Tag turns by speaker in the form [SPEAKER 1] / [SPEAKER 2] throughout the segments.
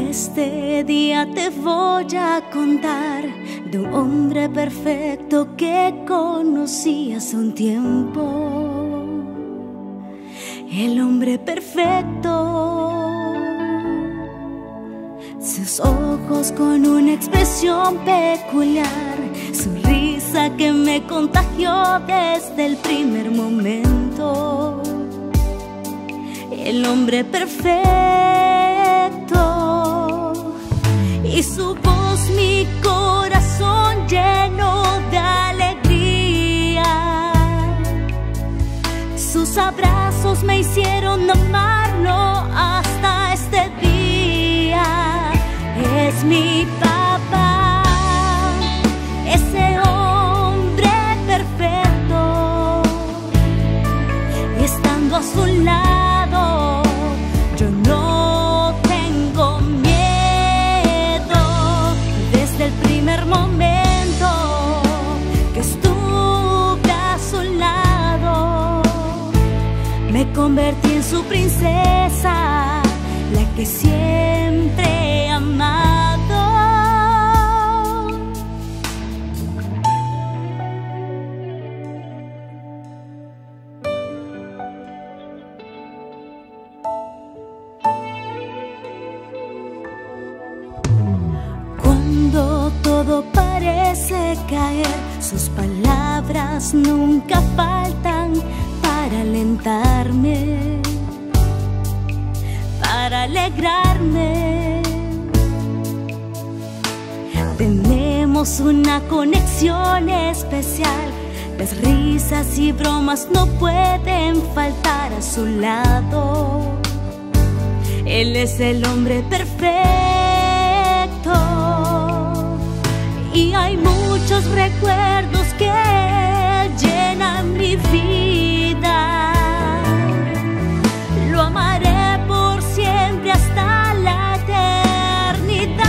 [SPEAKER 1] Este día te voy a contar de un hombre perfecto que conocí hace un tiempo. El hombre perfecto, sus ojos con una expresión peculiar, su risa que me contagió desde el primer momento. El hombre perfecto, y su voz mi corazón llenó de alegría. Sus abrazos me hicieron amarlo hasta este día. Es mi papá, ese hombre perfecto, y estando a su lado yo no tengo miedo. Desde el primer momento que estuve a su lado, me convertí en su princesa, la que siempre he amado. Cuando todo parece caer, sus palabras nunca faltan para alentarme, para alegrarme. Tenemos una conexión especial, las risas y bromas no pueden faltar a su lado. Él es el hombre perfecto, y hay muchos recuerdos que llenan mi vida. Lo amaré por siempre hasta la eternidad.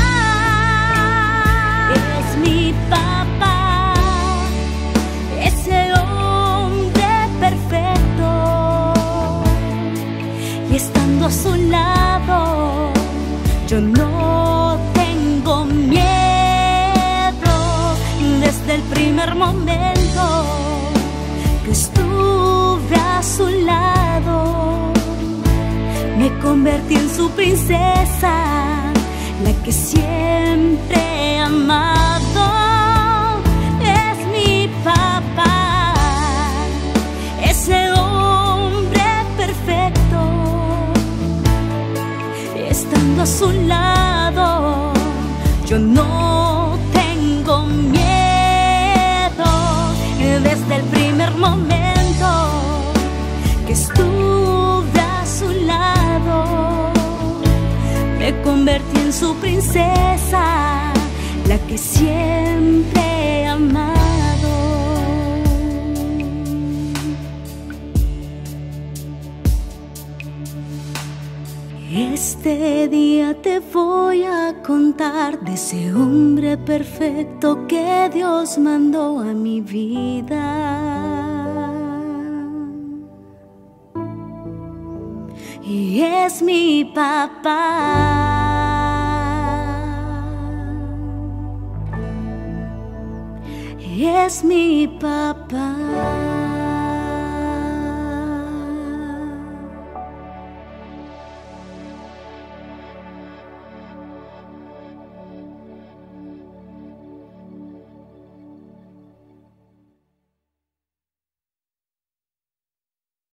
[SPEAKER 1] Es mi papá, ese hombre perfecto, y estando a su lado yo no tengo miedo. Desde el primer momento que estuve a su lado, me convertí en su princesa, la que siempre he amado. Es mi papá, ese hombre perfecto, estando a su lado yo no tengo miedo. Desde el primer momento que estuve a su lado, me convertí en su princesa, la que siempre he amado. Este día te voy a contar de ese hombre perfecto que Dios mandó a mi vida. Y es mi papá, es mi papá.